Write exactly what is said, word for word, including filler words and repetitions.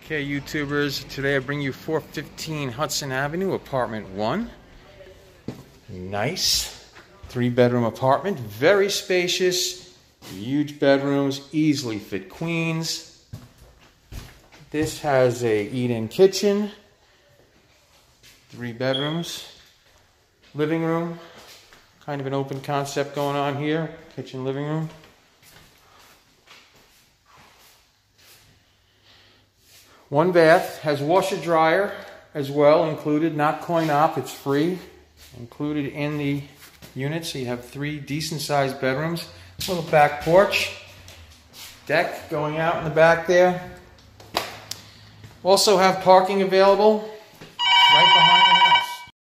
Okay, YouTubers, today I bring you four fifteen Hudson Avenue, apartment one. Nice three bedroom apartment, very spacious, huge bedrooms, easily fit queens. This has a eat-in kitchen, three bedrooms, living room, kind of an open concept going on here, kitchen, living room. One bath, has washer dryer as well included, not coin-op, it's free. Included in the unit, so you have three decent sized bedrooms. Little back porch, deck going out in the back there. Also have parking available right behind